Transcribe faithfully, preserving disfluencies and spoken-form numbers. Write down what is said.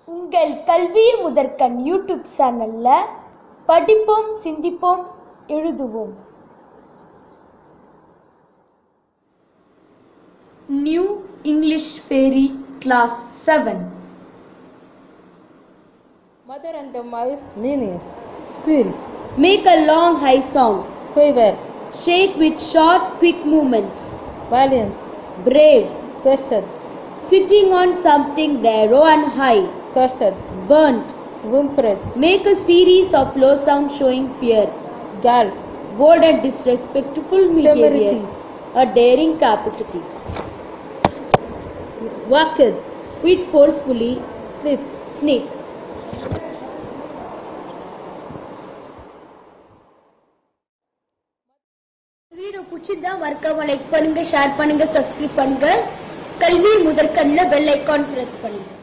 உங்கள் கல்வி முதற்கண் யூடியூப் சேனல்ல படிப்போம், சிந்திப்போம், எழுதுவோம். New English Fairy Class seven. Mother and the mouse meanings. Feel. Make a long high song. Quiver. Shake with short quick movements. Valiant. Brave. Cursed. Sitting on something narrow and high. Cursed. Burnt. Whimpered. Make a series of low sounds showing fear. Galled. Bold and disrespectful behavior. Temerity. A daring capacity. Walked. Quit forcefully. Sniff. Sniff. Video பிடிச்சிருந்தா மறக்காம like பண்ணுங்க, share பண்ணுங்க, subscribe பண்ணுங்க. கல்வி முதற்கண்ல bell icon press பண்ணுங்க.